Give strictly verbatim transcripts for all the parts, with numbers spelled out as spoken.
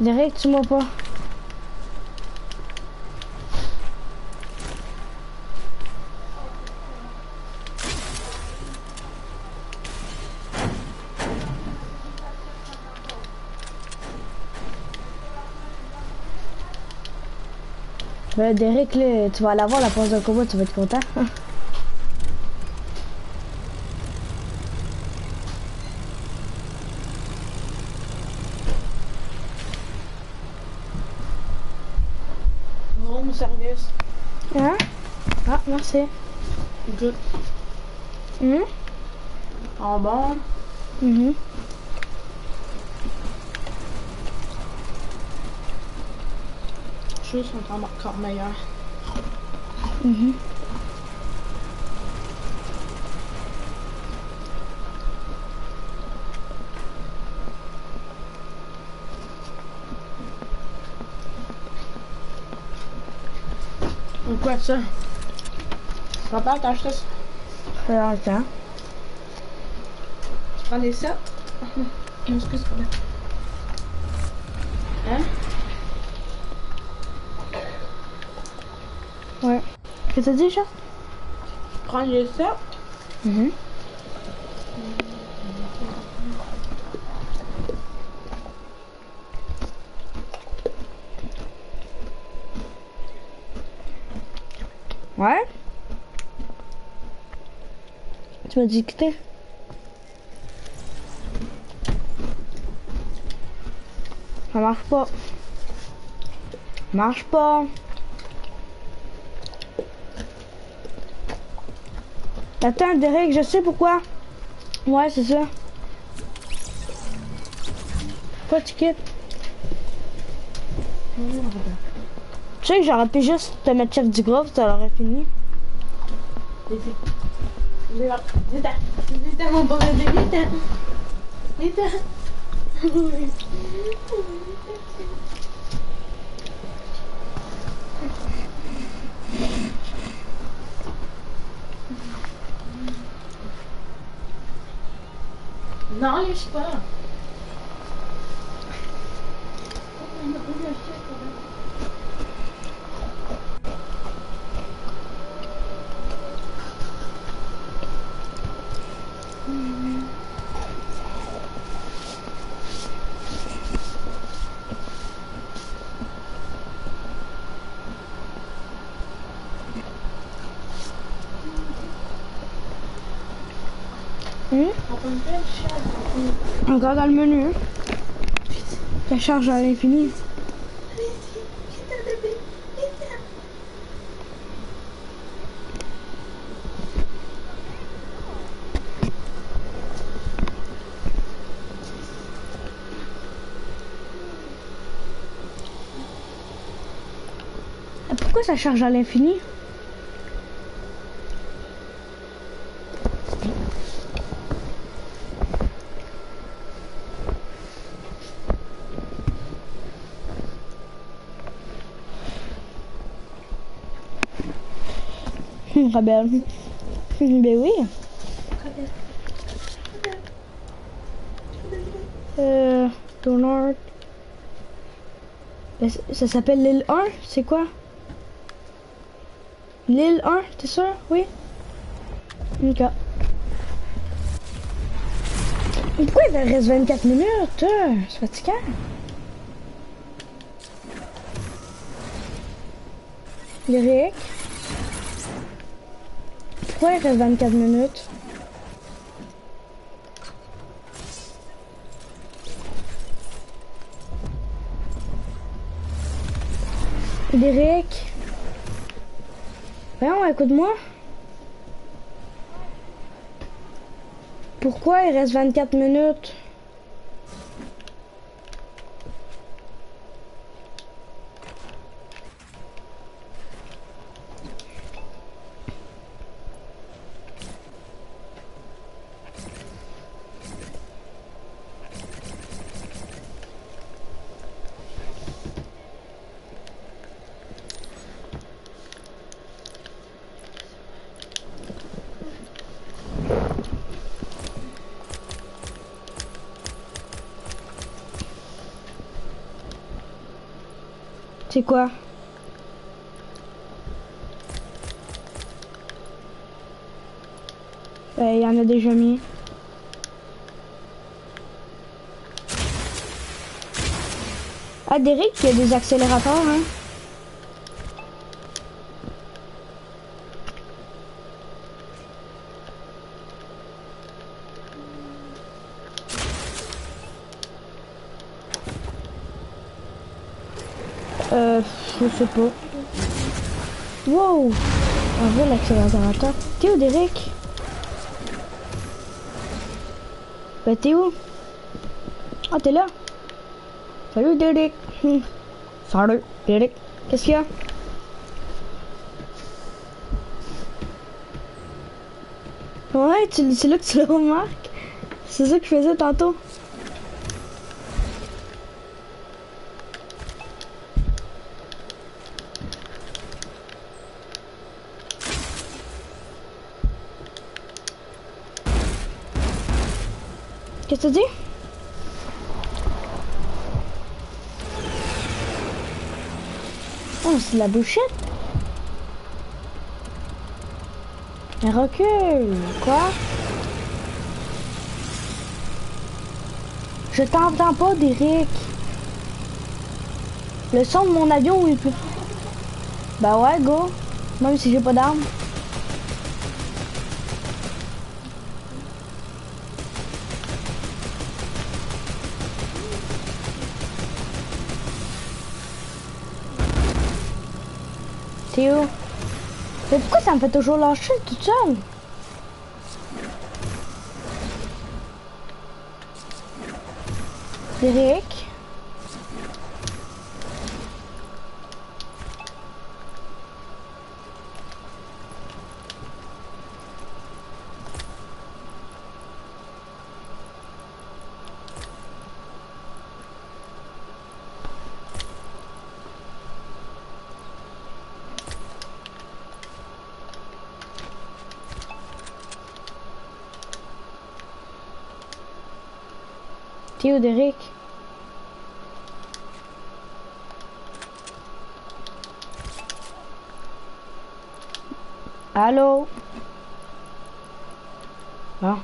Derek, tu m'as pas. Ben, Derek, là, tu vas l'avoir la pause de combat, tu vas être content. Bon service. Hein? Ah, merci. Good. Hum? En bon. Mhm. Les choses sont encore meilleures. Mhm. Donc quoi ça? Papa, t'as acheté ça? Ça fait longtemps. Tu prends des sept? Excuse moi. Hein? Ouais. Qu'est-ce que t'as dit, chat? Prends les sept? Mhm. Ouais? Tu m'as dit quitter? Ça marche pas. Marche pas. Attends, Derek, je sais pourquoi. Ouais, c'est ça. Pourquoi tu quittes? Tu sais que j'aurais pu juste te mettre chef du groupe, ça aurait fini. Viens, viens, mon beau bébé, viens. Viens. Non, lâche pas. Hum? Encore dans le menu. Ça charge à l'infini. Pourquoi ça charge à l'infini? Rebelle. Ben oui. Euh, Donald. Ça s'appelle l'île un, c'est quoi? L'île un, t'es sûr? Oui? Ok. Pourquoi il reste vingt-quatre minutes? Euh, c'est fatigant. Lyrique. Pourquoi il reste vingt-quatre minutes? Lyrique. Voyons, écoute-moi. Pourquoi il reste vingt-quatre minutes? C'est quoi? Il y en a déjà mis. Ah, Derek, il y a des accélérateurs, hein? Euh, je sais pas. Wow! On voit l'accélérateur. T'es où, Derek? Bah, t'es où? Ah, t'es là? Salut, Derek. Hmm. Salut, Derek. Qu'est-ce qu'il y a? Ouais, c'est là que tu le remarques. C'est ça que je faisais tantôt. Qu'est-ce que tu dis? Oh, c'est de la bouchette. Un recul. Quoi? Je t'entends pas, Derek. Le son de mon avion est plus... Bah ouais, go. Même si j'ai pas d'arme. T'es où? Mais pourquoi ça me fait toujours lâcher toute seule? Derek? T'es où, Derek? Allô? Ah.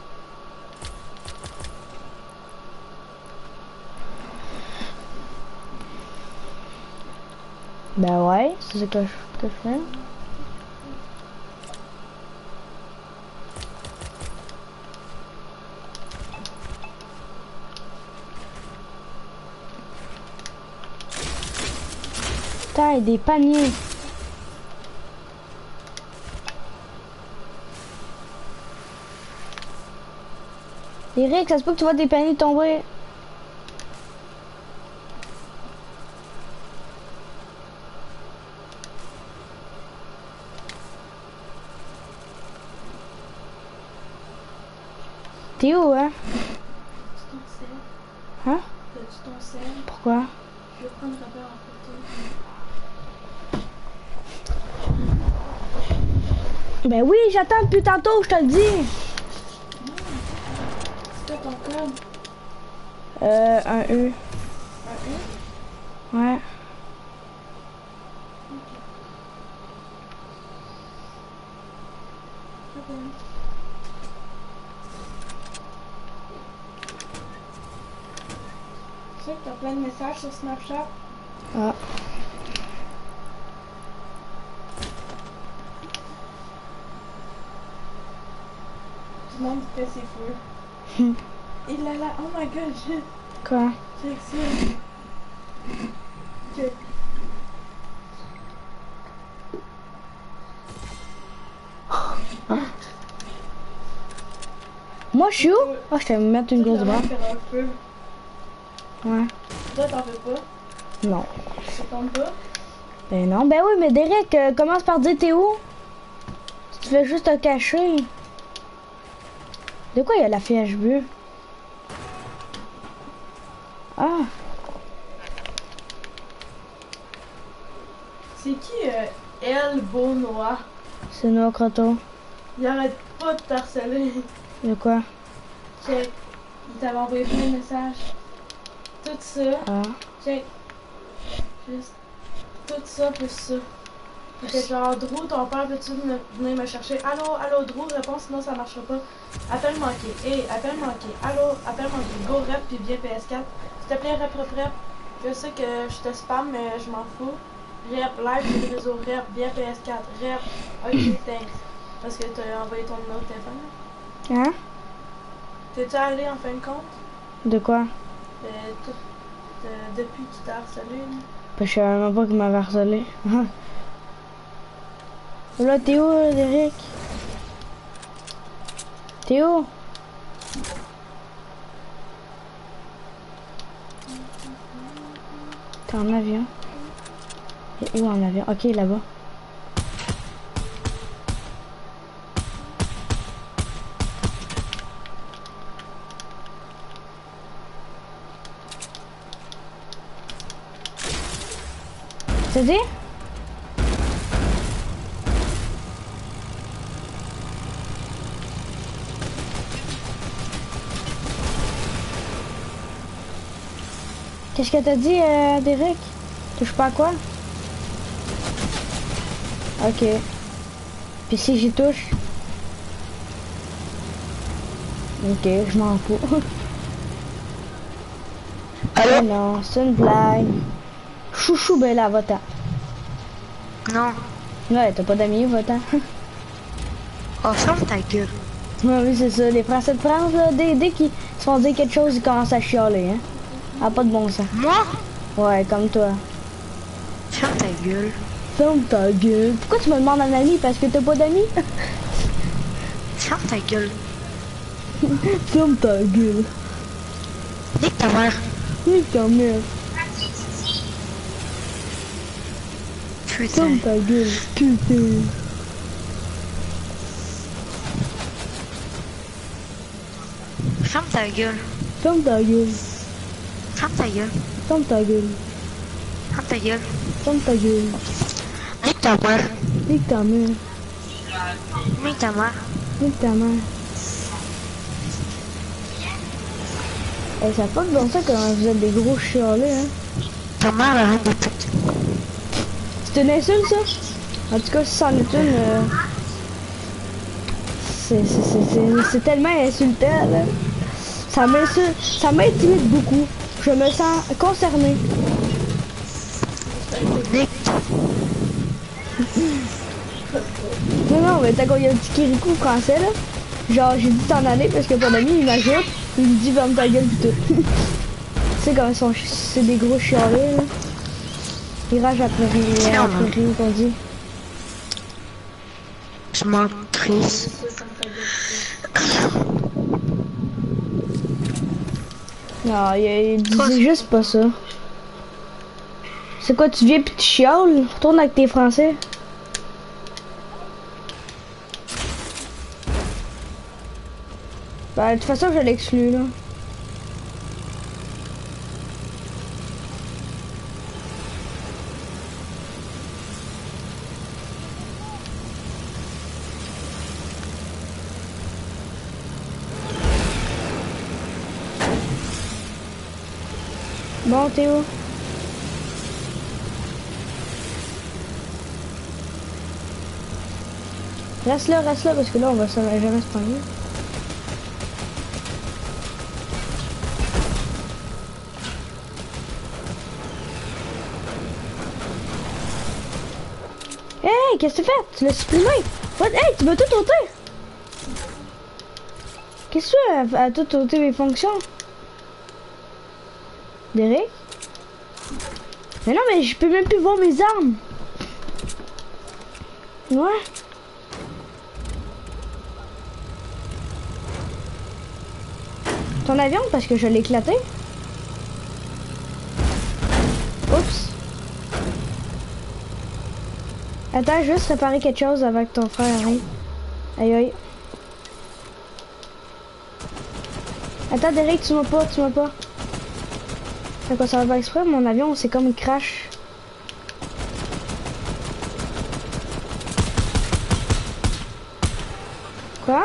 Ben ouais, c'est ce que je, que je fais. Putain, il y a des paniers. Eric, ça se peut que tu vois des paniers tomber. T'es où, hein? Hein? T'as-tu ton sel? Pourquoi? Je vais prendre ta peur en photo. Ben oui, j'attends depuis tantôt, je te le dis. C'est quoi ton code? Euh, un E. Un U? Ouais. Ok. Tu sais que t'as plein de messages sur Snapchat? Ah. Tout le monde fait ses feux. Et là là, oh my god, je... Quoi? Check ça. Check. Moi, je suis où? Oh, je vais me mettre une grosse barre. Faire un feu. Ouais. Toi, t'en fais pas? Non. Ça tombe pas? Ben non. Ben oui, mais Derek, euh, commence par dire t'es où? Si tu fais juste te cacher. De quoi il y a la fiche bleue? Ah. C'est qui euh, El Beaunois? C'est Noah Croteau. Il arrête pas de t'harceler. De quoi? Check. Il t'avait envoyé plein de messages. Tout ça. Ah. Check. Juste. tout ça plus ça. C'était genre, Drew, ton père, peux-tu venir venir me chercher? Allô, allô, Drew, réponds, sinon ça marchera pas. Appel manqué. Hé, hey, appel manqué. Allô, appel manqué. Go rep puis viens P S quatre. S'il te plaît, rep, rep, rep. Je sais que je te spam, mais je m'en fous. Rep, live sur le réseau, rep, viens P S quatre. Rep. Ok, thanks. Parce que t'as envoyé ton numéro de téléphone. Hein? T'es-tu allé en fin de compte? De quoi? Euh, tout, euh, depuis qu'il t'a harcelé. Là. Ben, je savais même pas qu'il m'avait harcelé. Là, t'es où, là, Derek? T'es où? T'es en avion? Et où en avion? Ok, là-bas. C'est dit? Qu'est-ce que t'as dit, euh, Derek? Touche pas à quoi? Ok. Puis si j'y touche? Ok, je m'en fous. Ah non, c'est une blague. Chouchou, ben là, va-t'en. Non. Ouais, t'as pas d'amis, va-t'en. Oh, ferme ta gueule. Ouais, oui, c'est ça. Les Français de France, là, dès, dès qu'ils se font dire quelque chose, ils commencent à chialer, hein. Ah, pas de bon sens. Moi? Ouais, comme toi. Ferme ta gueule. Ferme ta gueule. Pourquoi tu me demandes un ami? Parce que t'as pas d'amis? Ferme ta gueule. Ferme ta gueule. Nique ta mère. Nique ta mère. Putain. Ferme ta gueule. Putain. Ferme ta gueule. Ferme ta gueule. Ferme ta gueule. Ferme ta gueule. Ferme ta gueule. Ferme ta gueule. Nique ta mère. Nique ta mère. Nique ta mère. Nique ta mère. Eh, ça pas de bon ça quand vous êtes des gros chialés, hein. Ta mère arrête de pute. C'est une insulte, ça? En tout cas, si c'en est une, euh... c'est c'est tellement insultant, là. Ça m'insulte, ça m'intimide beaucoup. Je me sens concernée. Nique. Non, non, mais t'as quand il y a un petit Kirikou français, là. Genre, j'ai dit t'en aller parce que ton ami, il m'ajoute. Il me dit, ferme ta gueule, pis tout. Tu sais, comme ils sont, c'est des gros chialés, là. Ils ragent après rire, après rire, qu'on dit. Je m'en triste. Non, il disait juste pas ça. C'est quoi, tu viens pis tu chiales? Retourne avec tes Français. Bah, de toute façon, je l'exclus, là. Bon, Théo. Reste là, reste là, parce que là, on va jamais se prendre. Hey, qu'est-ce que tu fais? Tu l'as supprimé? What? Hey, tu m'as tout ôté! Qu'est-ce que tu fais à, à tout ôter mes fonctions? Derek? Mais non, mais je peux même plus voir mes armes! Ouais? Ton avion, parce que je l'ai éclaté? Oups! Attends, juste réparer quelque chose avec ton frère arrive. Aïe aïe. Attends, Derek, tu m'as pas, tu m'as pas. C'est quoi, ça va pas exprès? Mon avion, c'est comme il crash. Quoi?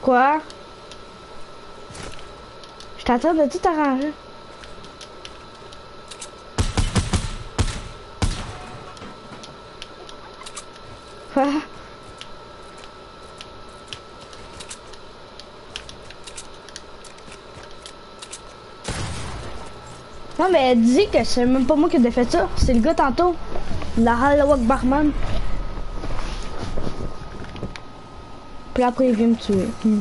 Quoi? Je suis en train de tout arranger. Quoi? Non mais elle dit que c'est même pas moi qui ai fait ça, c'est le gars tantôt. La Halawak Barman. Puis après il vient me tuer. Hmm.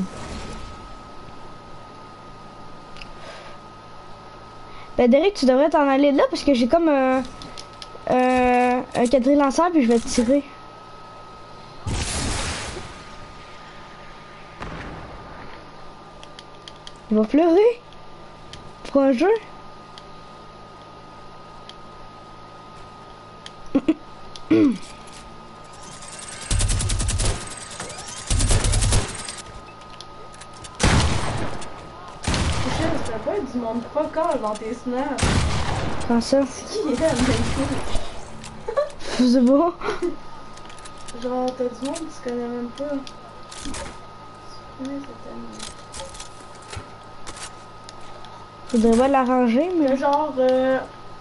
Ben Derek, tu devrais t'en aller là parce que j'ai comme euh, euh, un quadrille lanceur puis je vais te tirer. Il va pleurer pour un jeu. T'as pas du monde pas corps dans tes snaps. Comment ça? C'est qui est là, mec? Je sais pas. Genre, t'as du monde que tu connais même pas. Tu connais cette amie. Faudrait pas l'arranger, mais... Mais genre, euh...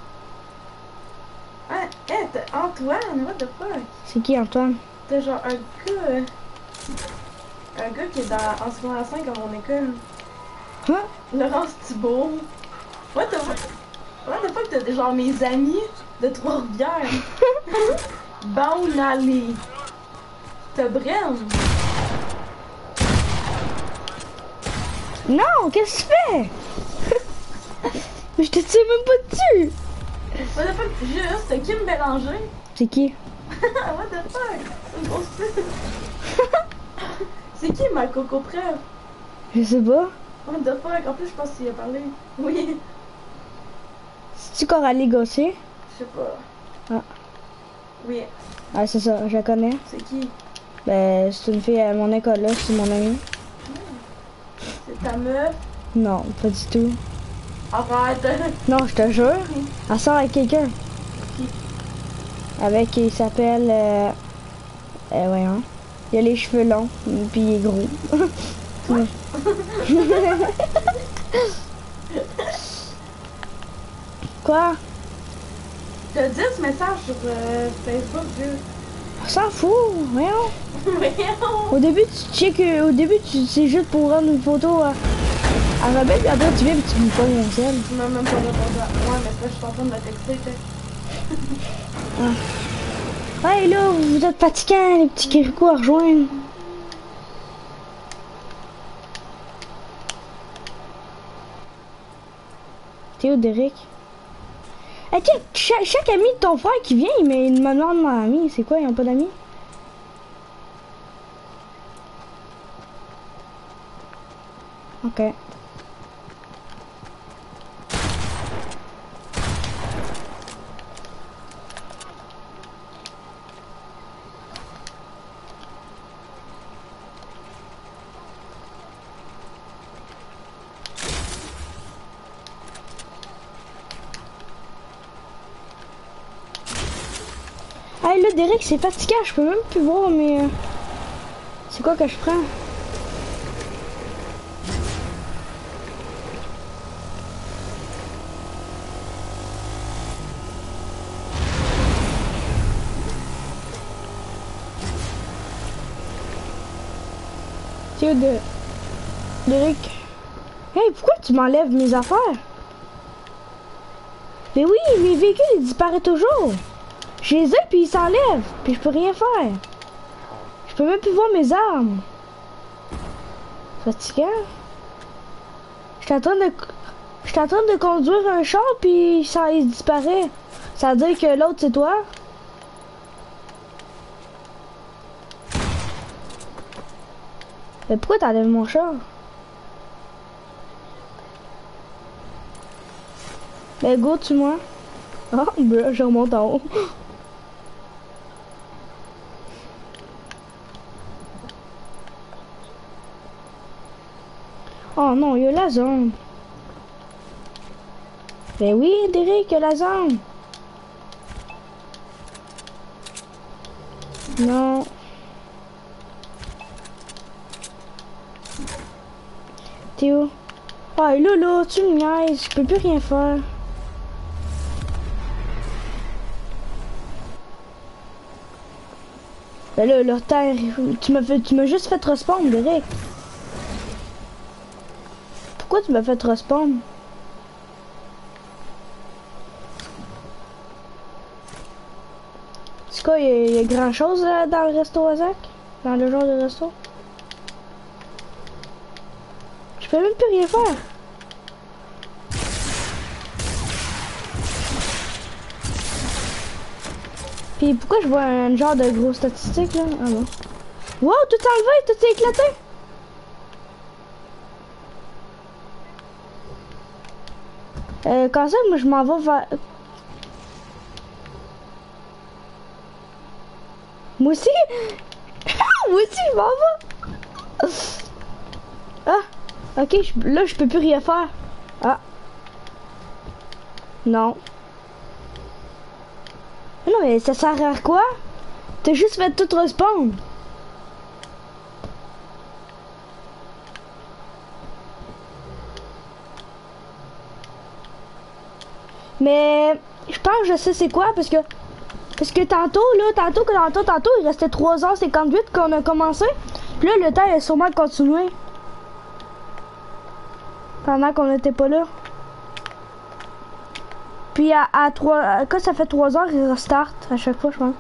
Ah, hey, t'as Antoine, what the fuck? C'est qui Antoine? T'as genre un gars... euh, Un gars qui est dans, en secondaire cinq à mon école. Hein? Laurence Thibault. What the fuck? What the fuck, t'as des genre mes amis de Trois-Rivières. Baunali. T'as Bren. Non, qu'est-ce que tu fais? Mais je te tire même pas dessus. What the fuck, juste, t'as Kim Bélanger. C'est qui? What the fuck? C'est une grosse pute. C'est qui ma coco preuve? Je sais pas. What the fuck? En plus, je pense qu'il a parlé. Oui. C'est-tu Coralie Gossier? Je sais pas. Ah. Oui. Ah, c'est ça, je la connais. C'est qui? Ben, c'est une fille à mon école, là, c'est mon amie. C'est ta meuf? Non, pas du tout. Arrête! Non, je te jure. Elle sort avec quelqu'un. Qui? Avec, il s'appelle... Euh... Euh, voyons. Il a les cheveux longs, puis il est gros. Ouais. Quoi? T'as dit ce message sur euh, Facebook, vieux. On s'en fout, voyons. Voyons! Au début, tu check, euh, au début, tu c'est juste pour rendre une photo à, à Rebelle, puis après, tu viens, puis tu me pognes mon sel. Tu m'as même pas répondu à moi, mais ça, je suis en train de la texter, t'sais. Ouais, là, vous êtes fatigants, les petits kirikou à rejoindre. T'es où, Derek? Eh, tiens, chaque, chaque ami de ton frère qui vient, il me demande mon ami. C'est quoi, ils ont pas d'amis? Ok. Ah là, Derek, c'est fatigant, je peux même plus voir, mais... Euh, c'est quoi que je prends? C'est où de... Derek? Hey, pourquoi tu m'enlèves mes affaires? Mais oui, mes véhicules, ils disparaissent toujours. Je les ai, puis ils s'enlèvent, puis je peux rien faire. Je peux même plus voir mes armes. Fatigant. Je suis en train de... Je suis en train de conduire un char, puis ça il disparaît. Ça veut dire que l'autre, c'est toi? Mais pourquoi t'enlèves mon char? Ben go, tue-moi. Oh, ben, je remonte en haut. Oh non, il y a la zone. Ben oui, Derek, il y a la zone. Non. T'es où? Ah, là, là, tu me niaises, je peux plus rien faire. Ben là, leur terre, tu m'as fait, tu m'as juste fait respawn, Derek. Pourquoi tu m'as fait respawn? C'est quoi, il y, y a grand chose là, dans le resto à Zach? Dans le genre de resto? Je peux même plus rien faire. Puis pourquoi je vois un genre de gros statistique là? Ah bon. Wow, tout enlevé, tout est éclaté! Euh, quand ça, moi je m'en vais vers... Moi aussi! Moi aussi, je m'en vais! Ah! Ok, je- là je peux plus rien faire. Ah! Non. Mais non, mais ça sert à quoi? T'as juste fait tout respawn. Mais je pense que je sais c'est quoi parce que parce que tantôt là, tantôt que tantôt, tantôt il restait trois heures cinquante-huit qu'on a commencé. Puis là le temps a sûrement continué. Pendant qu'on n'était pas là. Puis à, à trois, quand ça fait trois heures, il restart à chaque fois, je pense.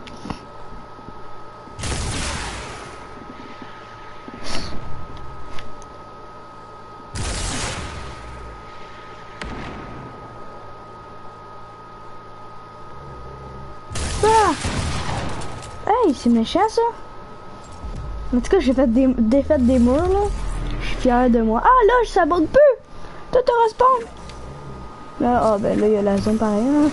Ah! Hey, c'est méchant ça. En tout cas, j'ai fait des défaites des murs là. Je suis fier de moi. Ah là, ça bug peu. Tout te respawn. Là, ah ben là, il y a la zone pareil. Hein.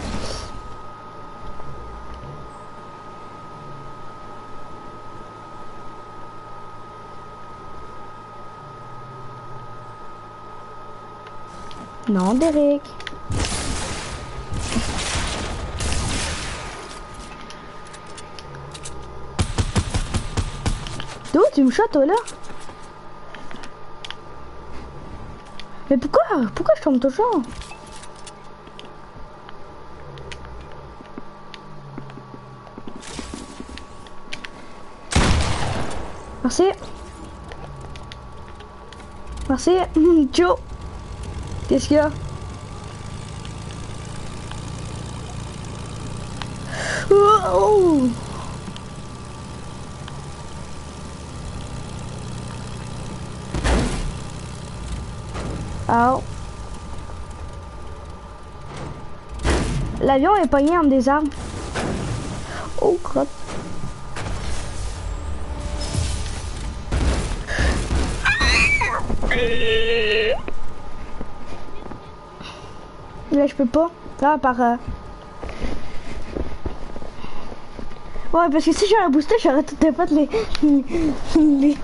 Non, Derek. D'où tu me shots, toi, là? Mais pourquoi? Pourquoi je tombe toujours? Merci. Merci. Joe. Qu'est-ce qu'il y a? Oh! Oh. L'avion est pogné entre des arbres. Oh, crotte. Là, je peux pas. Là, par... Euh... Ouais, parce que si j'aurais boosté, j'aurais tout fait les... les...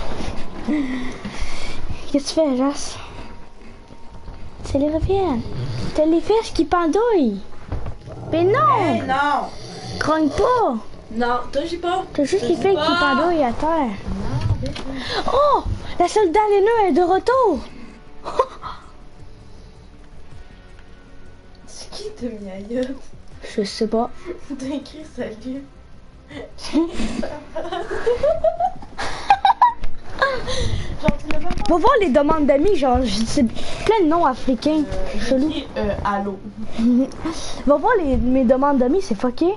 Qu'est-ce que tu fais, Jas? C'est les reviennes. T'as les fesses qui pendouillent. Mais non! Hey, non! Grogne pas! Non, touche pas! T'as juste les filles pas. qui pendouillent à terre. Non, Oh! La soldat Léna est de retour! c'est qui t'a mis à gueule? Je sais pas. T'as écrit salut. Genre, tu l'as même pas. Va voir les demandes d'amis, genre, c'est plein de noms africains. Euh, Chelou. j'ai écrit, euh, allô. Va voir les, mes demandes d'amis, c'est fucké.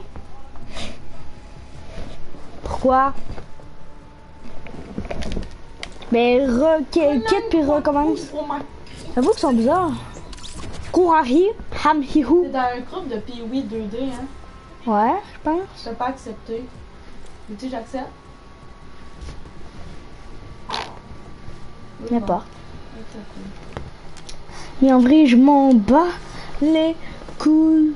Pourquoi? Mais re, quitte puis recommence. J'avoue qu'ils sont bizarres. Kourari, Ham Hihou. T'es dans un groupe de P W deux D, hein? Ouais, je pense. Je t'ai pas accepté. Mais tu sais, j'accepte. Oui, N'importe. bon. Ok, Mais en vrai, je m'en bats les couilles.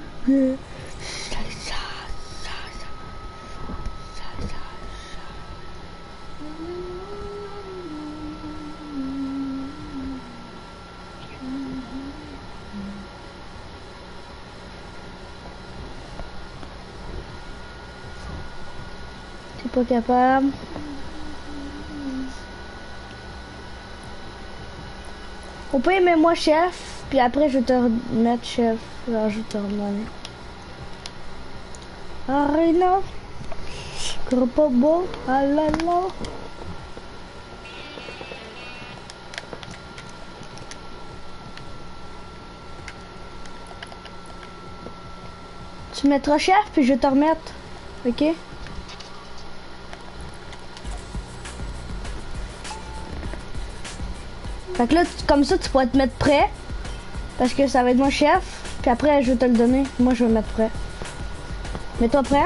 T'es pas capable. On peut aimer moi chef, puis après je vais te remettre chef. Alors je vais te redemander. Arena. Corpobo. Alala. Tu mettras chef, puis je vais te remettre. Ok? Fait que là, tu- comme ça, tu pourrais te mettre prêt. Parce que ça va être mon chef. Puis après, je vais te le donner. Moi, je vais me mettre prêt. Mets-toi prêt.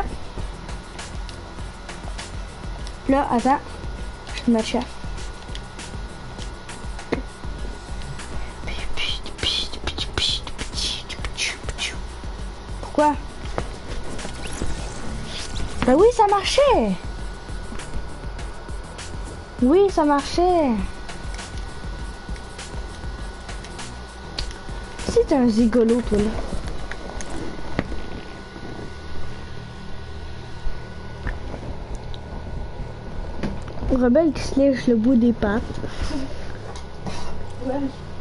Là, attends. Je vais te mettre chef. Pourquoi? Ben oui, ça marchait. Oui, ça marchait. C'est un zigolo, toi, là. Rebelle qui se lèche le bout des pattes. Ouais.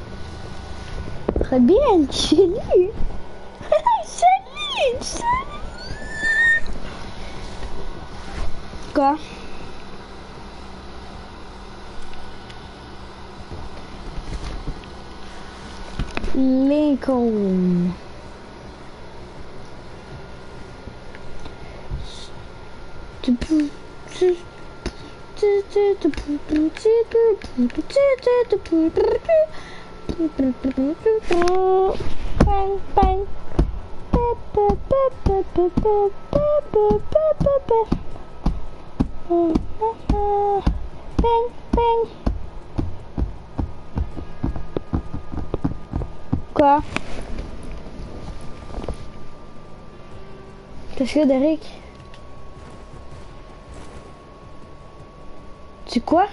Rebelle, salut. Salut, salut. Quoi? Lincoln. Bang, bang. Bang, bang. Quoi? Qu'est-ce que Derek? C'est quoi?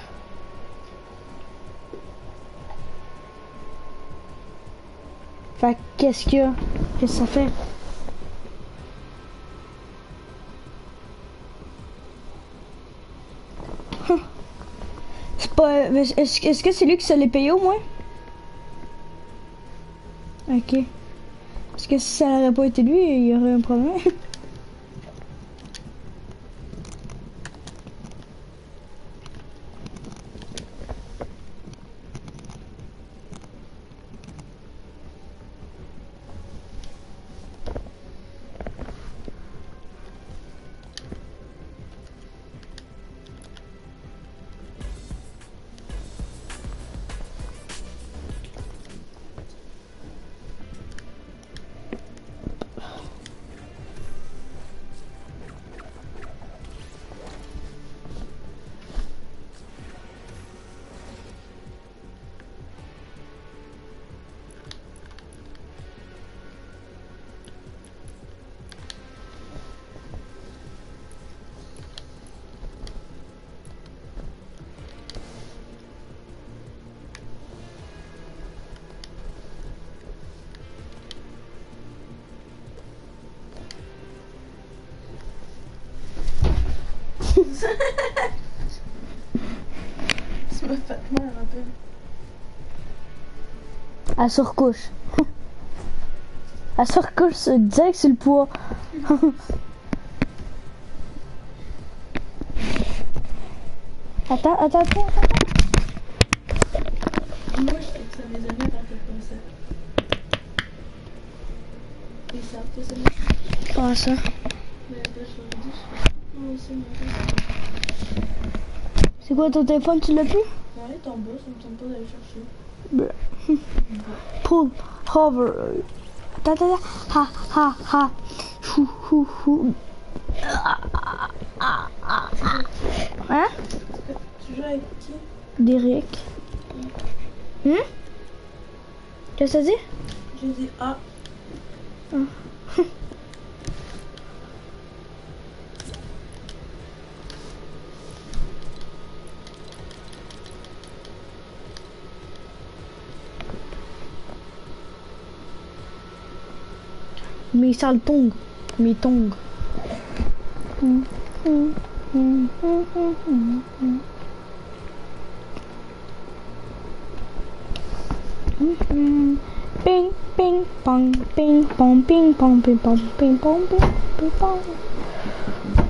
Fait qu'est-ce que... Qu'est-ce que ça fait? C'est pas... Est-ce est-ce que c'est lui qui se l'est payé au moins? Ok. Parce que si ça n'aurait pas été lui, il y aurait un problème. Ça m'a fait mal un peu. À surcouche. À surcouche, c'est direct sur le poids. Attends, attends, attends, attends. Moi, je trouve que ça les amis quand comme ça. Ils savent que ça me... Comment ça? Mais là, je leur dis, je moi aussi, mon père. C'est quoi ton téléphone, tu l'as plus? Ouais, ton boss, on me tente pas d'aller chercher. Bleh. Pull, hover. Ta ta ta. Ha ha ha. Chou chou chou. Hein? Tu joues avec qui? Derek. Hum? Qu'est-ce que ça dit? J'ai dit ah. Mais ça le tongue. Mais tongue. Hum, hum, hum, hum, hum, hum, hum. Ping, ping, pong, ping, pong, ping, pong, ping, pong, ping, pong, ping, ping, pong.